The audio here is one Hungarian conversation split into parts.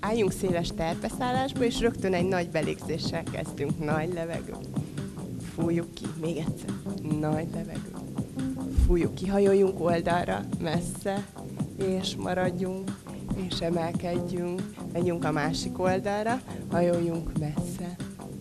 álljunk széles terpeszállásba, és rögtön egy nagy belégzéssel kezdünk. Nagy levegő. Fújjuk ki, még egyszer. Nagy levegő. Fújjuk ki, hajoljunk oldalra, messze, és maradjunk, és emelkedjünk. Menjünk a másik oldalra, hajoljunk messze,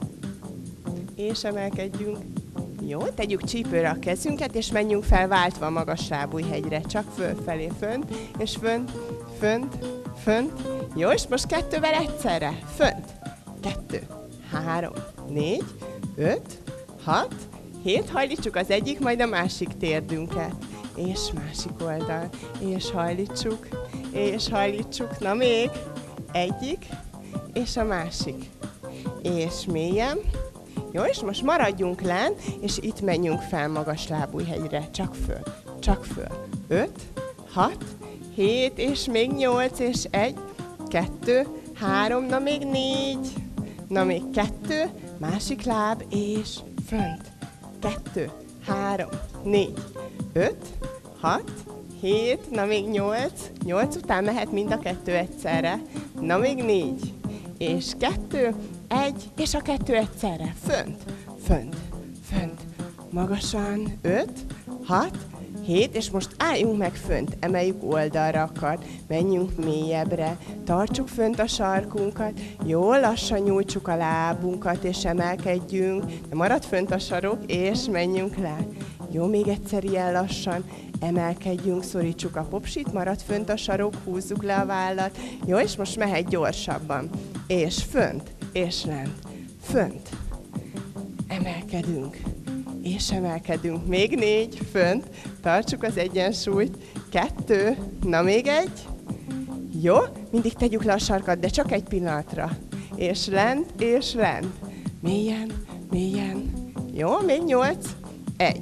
és emelkedjünk. Jó, tegyük csípőre a kezünket, és menjünk fel váltva a magas lábújhegyre. Csak fölfelé, fönt, és fönt, fönt, fönt. Jó, és most kettővel egyszerre. Fönt. 2, 3, 4, 5, 6, 7. Hajlítsuk az egyik, majd a másik térdünket. És másik oldal. És hajlítsuk. És hajlítsuk. Na még. Egyik, és a másik. És mélyen. Jó, és most maradjunk lent, és itt menjünk fel magas lábújhegyre. Csak föl, csak föl. 5, 6, 7, és még 8, és 1, 2, 3, na még 4, na még 2, másik láb, és fönt. 2, 3, 4, 5, 6, 7, na még 8, 8 után mehet mind a kettő egyszerre, na még 4, és 2, 1, és a kettő egyszerre, fönt, fönt, fönt, magasan, 5, 6, 7, és most álljunk meg fönt, emeljük oldalra a kart, menjünk mélyebbre, tartsuk fönt a sarkunkat, jól lassan nyújtsuk a lábunkat, és emelkedjünk, de marad fönt a sarok, és menjünk le. Jó, még egyszer ilyen lassan, emelkedjünk, szorítsuk a popsit, marad fönt a sarok, húzzuk le a vállat. Jó, és most mehet gyorsabban. És fönt, és lent, fönt, emelkedünk. És emelkedünk. Még 4, fönt, tartsuk az egyensúlyt. 2, na még 1. Jó, mindig tegyük le a sarkat, de csak egy pillanatra. És lent, és lent. Mélyen, mélyen. Jó, még 8. 1,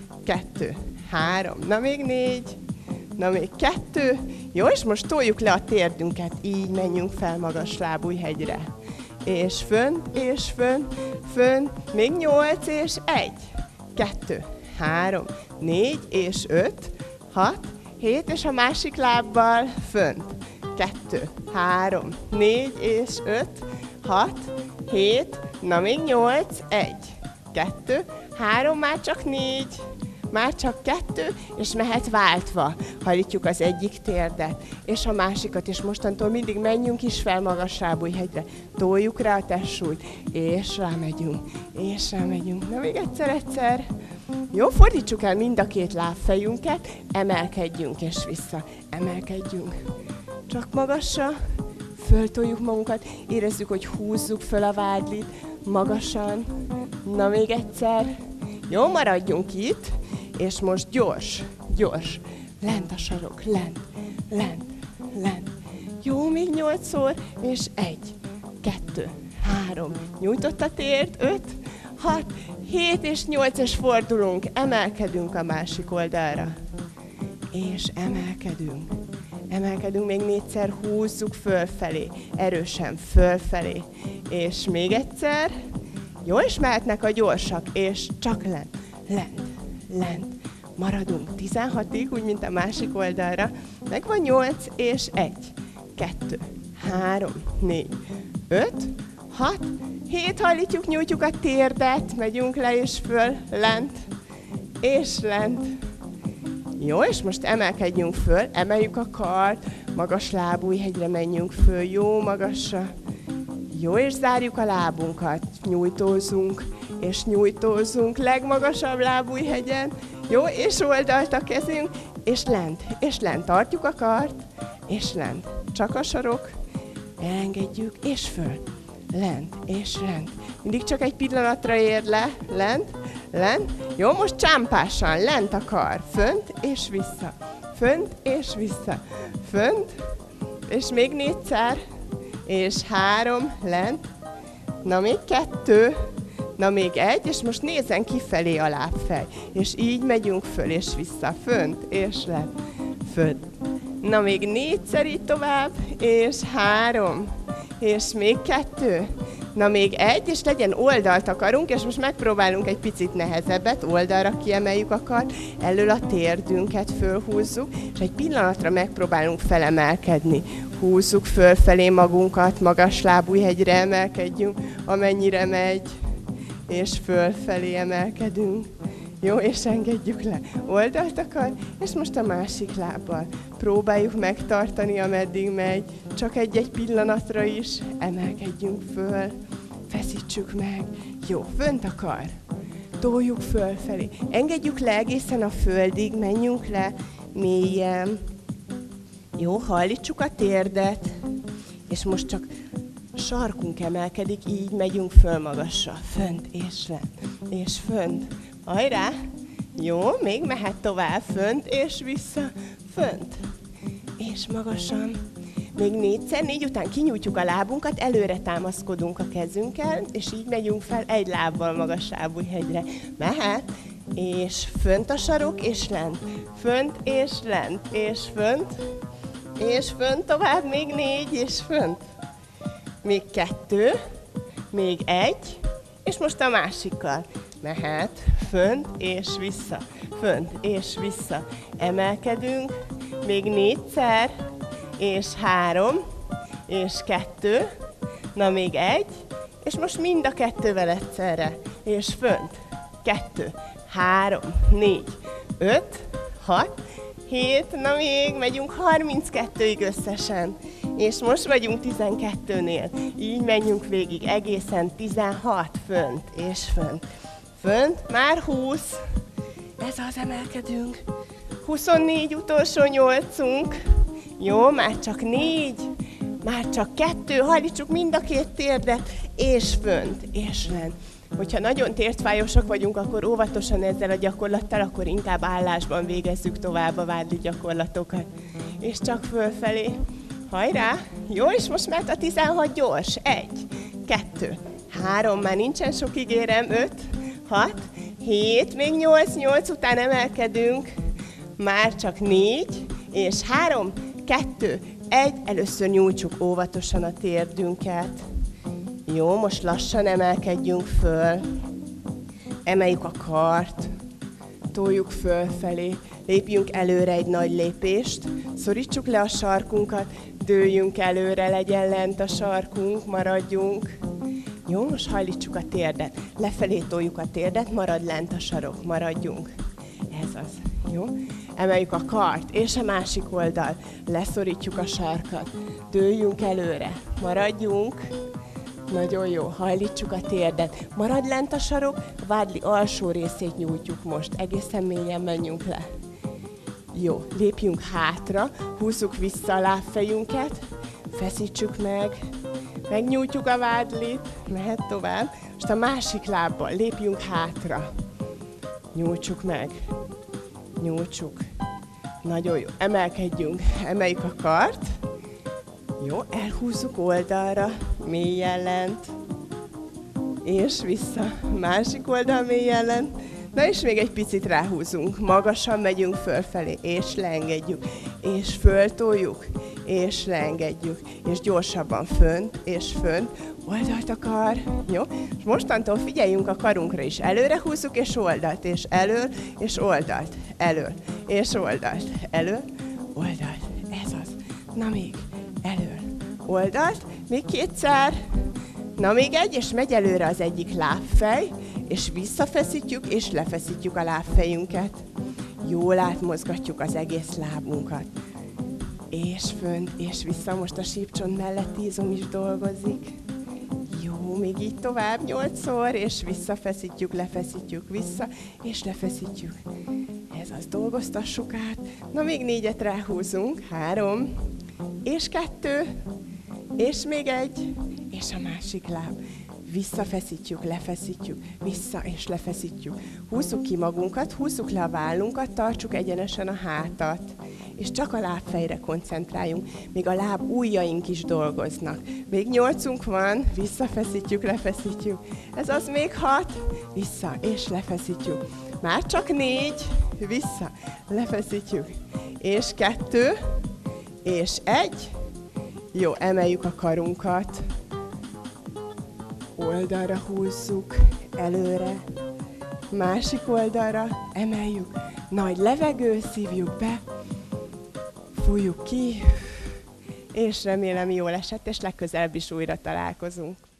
2, 3, na még 4. Na még 2. Jó, és most toljuk le a térdünket. Így menjünk fel magas lábújhegyre. És fönt, és fönt, fönt. Még 8, és 1. 2, 3, 4, és 5, 6, 7, és a másik lábbal fönt. 2, 3, 4, és 5, 6, 7, na még 8, 1, 2, 3, már csak 4, már csak 2, és mehet váltva. Hajlítjuk az egyik térdet, és a másikat, és mostantól mindig menjünk is fel magas lábújhegyre. Toljuk rá a testsúlyt, és rámegyünk, és rámegyünk. Na még egyszer. Jó, fordítsuk el mind a két lábfejünket, emelkedjünk és vissza, emelkedjünk. Csak magasra, föltoljuk magunkat, érezzük, hogy húzzuk föl a vádlit, magasan. Na még egyszer. Jó, maradjunk itt, és most gyors, gyors. Lent a sarok, lent, lent, lent. Jó, még 8-szor, és 1, 2, 3. Nyújtott a térd, 5, 6, 7 és 8, és fordulunk. Emelkedünk a másik oldalra. És emelkedünk. Emelkedünk, még 4-szer húzzuk fölfelé. Erősen fölfelé. És még egyszer. Jó, és mehetnek a gyorsak, és csak lent, lent, lent. Maradunk 16-ig, úgy, mint a másik oldalra. Megvan 8, és 1, 2, 3, 4, 5, 6, 7, hajlítjuk, nyújtjuk a térdet, megyünk le és föl, lent, és lent. Jó, és most emelkedjünk föl, emeljük a kart, magas lábújhegyre menjünk föl, jó magasra. Jó, és zárjuk a lábunkat, nyújtózunk, és nyújtózunk, legmagasabb lábújhegyen. Jó, és oldalt a kezünk, és lent, tartjuk a kart, és lent. Csak a sarok, elengedjük, és föl. Lent, és lent. Mindig csak egy pillanatra ér le, lent, lent. Jó, most csámpásan, lent a kar, fönt, és vissza. Fönt, és vissza. Fönt, és még 4-szer, és 3, lent. Na még 2, na még 1, és most nézzen kifelé a lábfej. És így megyünk föl és vissza, fönt és lent, fönt. Na még 4-szer így tovább, és 3, és még 2, na még 1, és legyen oldalt akarunk, és most megpróbálunk egy picit nehezebbet, oldalra kiemeljük a kart, elől a térdünket fölhúzzuk, és egy pillanatra megpróbálunk felemelkedni. Húzzuk fölfelé magunkat, magas lábújhegyre emelkedjünk, amennyire megy, és fölfelé emelkedünk. Jó, és engedjük le. Oldalt akar, és most a másik lábbal. Próbáljuk megtartani, ameddig megy. Csak egy-egy pillanatra is emelkedjünk föl. Feszítsük meg. Jó, fönt akar. Toljuk fölfelé. Engedjük le egészen a földig, menjünk le mélyen. Jó, hajlítsuk a térdet. És most csak a sarkunk emelkedik, így megyünk föl magasra. Fönt és lent, és fönt. Hajrá! Jó, még mehet tovább, fönt és vissza, fönt. És magasan. Még 4-szer, 4 után kinyújtjuk a lábunkat, előre támaszkodunk a kezünkkel, és így megyünk fel egy lábbal magas lábújhegyre. Mehet, és fönt a sarok, és lent. Fönt és lent, és fönt tovább, még 4, és fönt. Még 2, még 1, és most a másikkal. Mehet, fönt és vissza, fönt és vissza. Emelkedünk, még 4-szer, és 3, és 2, na még 1, és most mind a 2-vel egyszerre. És fönt, 2, 3, 4, 5, 6, 7, na még megyünk 32-ig összesen. És most vagyunk 12-nél. Így menjünk végig egészen 16, fönt és fönt. Fönt, már 20. Ez az, emelkedünk. 24, utolsó 8-unk. Jó, már csak 4. Már csak 2. Hajlítsuk mind a 2 térdet. És fönt, és lent. Hogyha nagyon tértfájósak vagyunk, akkor óvatosan ezzel a gyakorlattal, akkor inkább állásban végezzük tovább a vádli gyakorlatokat. És csak fölfelé. Hajrá! Jó, és most mert a 16 gyors. 1, 2, 3, már nincsen sok, ígérem. 5, 6, 7, még 8, 8 után emelkedünk. Már csak 4, és 3, 2, 1, először nyújtsuk óvatosan a térdünket. Jó, most lassan emelkedjünk föl. Emeljük a kart, toljuk fölfelé, lépjünk előre egy nagy lépést, szorítsuk le a sarkunkat, dőljünk előre, legyen lent a sarkunk, maradjunk. Jó, most hajlítsuk a térdet, lefelé toljuk a térdet, marad lent a sarok, maradjunk. Ez az, jó? Emeljük a kart, és a másik oldal, leszorítjuk a sarkat, dőljünk előre, maradjunk. Nagyon jó, hajlítsuk a térdet. Marad lent a sarok, a vádli alsó részét nyújtjuk most. Egészen mélyen menjünk le. Jó, lépjünk hátra, húzzuk vissza a lábfejünket, feszítsük meg, megnyújtjuk a vádlit, mehet tovább. Most a másik lábbal lépjünk hátra. Nyújtsuk meg, nyújtsuk. Nagyon jó, emelkedjünk, emeljük a kart. Jó, elhúzzuk oldalra, mélyen lent, és vissza, másik oldal mélyen lent. Na és még egy picit ráhúzunk, magasan megyünk fölfelé, és leengedjük, és föltoljuk, és leengedjük, és gyorsabban fönt, és fönt, oldalt akar, jó? És mostantól figyeljünk a karunkra is, előre húzzuk, és oldalt, és elől, és oldalt, elől, és oldalt, elől, oldalt, ez az, na még. Elől, oldalt, még 2-szer, na még 1, és megy előre az egyik lábfej, és visszafeszítjük, és lefeszítjük a lábfejünket. Jól átmozgatjuk az egész lábunkat. És fönt, és vissza, most a sípcsont mellett izom is dolgozik. Jó, még így tovább 8-szor, és visszafeszítjük, lefeszítjük, vissza, és lefeszítjük. Ez az, dolgoztassuk át. Na még 4-et ráhúzunk, 3, és 2, és még 1, és a másik láb. Visszafeszítjük, lefeszítjük, vissza és lefeszítjük. Húzzuk ki magunkat, húzzuk le a vállunkat, tartsuk egyenesen a hátat. És csak a lábfejre koncentráljunk, még a láb ujjaink is dolgoznak. Még 8-unk van, visszafeszítjük, lefeszítjük. Ez az, még 6, vissza és lefeszítjük. Már csak 4, vissza, lefeszítjük. És 2, és 1. Jó, emeljük a karunkat. Oldalra húzzuk, előre. Másik oldalra emeljük. Nagy levegő, szívjuk be. Fújjuk ki. és remélem jól esett, és legközelebb is újra találkozunk.